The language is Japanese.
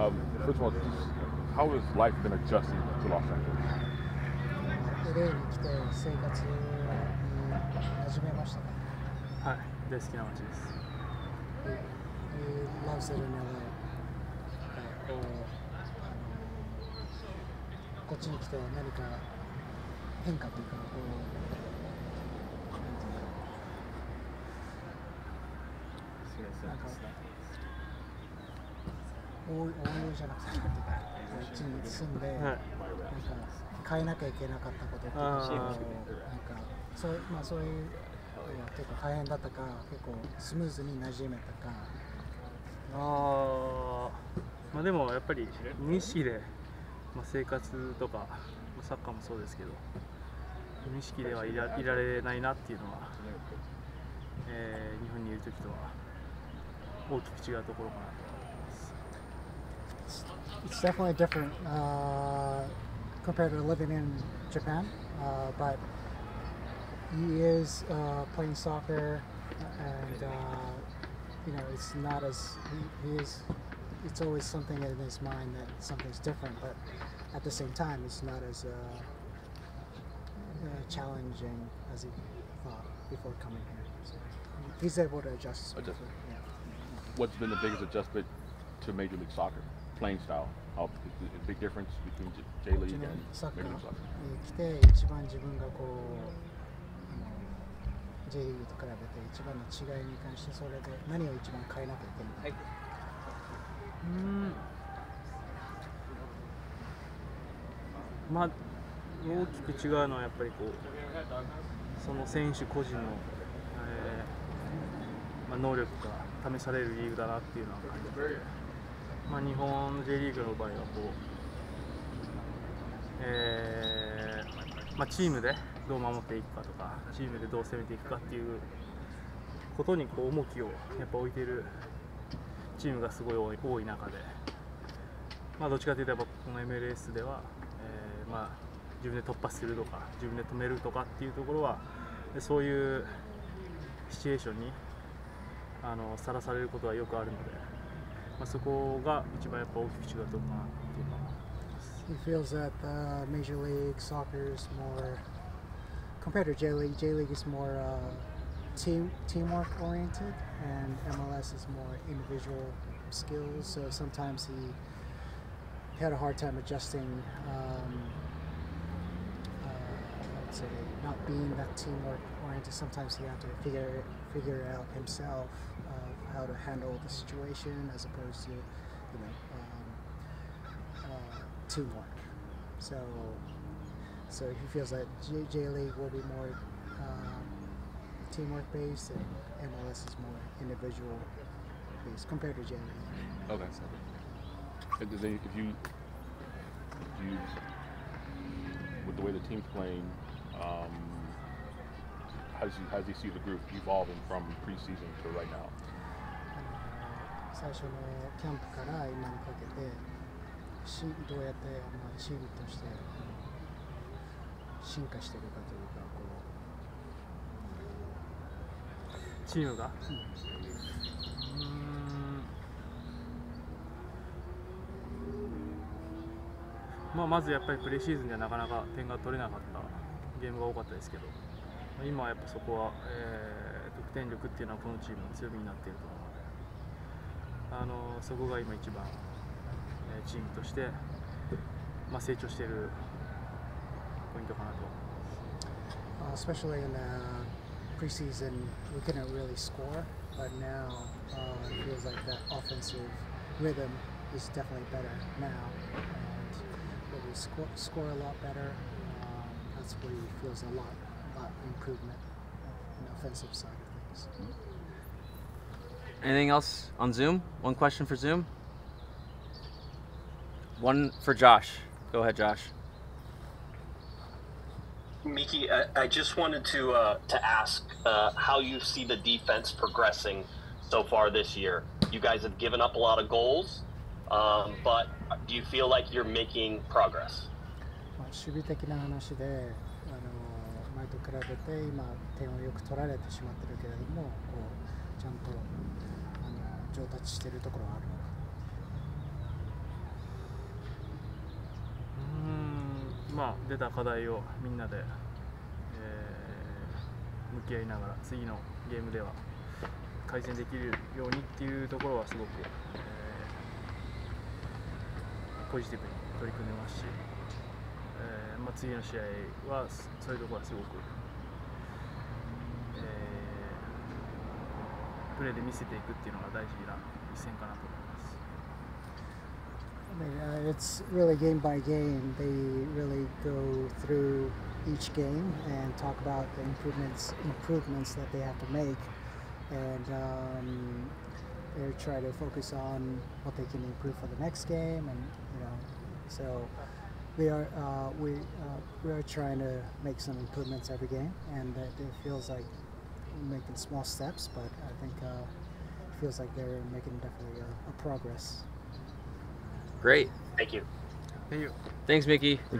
First of all, how has life been adjusting to Los Angeles? LA に来て生活に馴染めましたか？ はい、大好きな街です。 He loves it in LA. こっちに来て何か変化というか応用じゃなくてこっちに住んで、なんか変えなきゃいけなかったこととか、なんかそういう結構大変だったか、結構スムーズに馴染めたか。 まあでもやっぱり無意識で、生活とかサッカーもそうですけど、無意識ではいられないなっていうのは、日本にいる時とは大きく違うところかなと思います。 It's definitely different compared to living in Japan, but he is playing soccer, and it's not as he is. It's always something in his mind that something's different, but at the same time, it's not as challenging as he thought before coming here. So he's able to adjust. Yeah. What's been the biggest adjustment to Major League Soccer playing style? How is a big difference between J League and Major League Soccer? 来て一番自分がJ リーグと比べて一番の違いに関してそれで何を一番変えなきゃいけないか。 大きく違うのはやっぱりその選手個人の、能力が試されるリーグだなっていうのは感じて、日本の J リーグの場合はチームでどう守っていくかとか、チームでどう攻めていくかっていうことに重きをやっぱ置いているチームがすごい多い中で、どっちかというとこの MLS では、自分で突破するとか自分で止めるとかっていうところはそういうシチュエーションにさらされることはよくあるので、そこが一番やっぱ大きく違うところかなっていうのは思います。 He feels that Major League Soccer is more compared to J League is more teamwork oriented, and MLS is more individual skills. So sometimes he had a hard time adjusting. I'd say not being that teamwork oriented. Sometimes he had to figure it out himself how to handle the situation as opposed to teamwork. So he feels that J League will be more teamwork based, and MLS is more individual based compared to J League. Okay. And then if you with the way the team's playing, how does he see the group evolving from preseason to right now? 最初のキャンプから今にかけてどうやってチームとして進化しているかというかチームが、まずやっぱりプレシーズンではなかなか点が取れなかったゲームが多かったですけど、今はやっぱそこは、得点力っていうのはこのチームの強みになっていると思うので、そこが今一番、チームとして、成長しているポイントかなと思います。Especially in preseason, we couldn't really score, but now it feels like that offensive rhythm is definitely better now, and we score a lot better. That's where he feels a lot improvement in the offensive side of things. Anything else on Zoom? One question for Zoom? One for Josh. Go ahead, Josh. Miki, I just wanted to ask how you see the defense progressing so far this year. You guys have given up a lot of goals, but do you feel like you're making progress? 守備的な話で、前と比べて今点をよく取られてしまってるけれども、ちゃんと上達しているところはあるのか。 まあ、出た課題をみんなで、向き合いながら次のゲームでは改善できるようにっていうところはすごく、ポジティブに取り組んでますし、まあ、次の試合はそういうところはすごく、プレーで見せていくっていうのが大事な一戦かなと思います。 I mean, it's really game by game. They really go through each game and talk about the improvements that they have to make, and they try to focus on what they can improve for the next game, and so we are trying to make some improvements every game, and it feels like we're making small steps, but I think it feels like they're making definitely a progress. Great. Thank you. Thank you. Thanks, Mickey.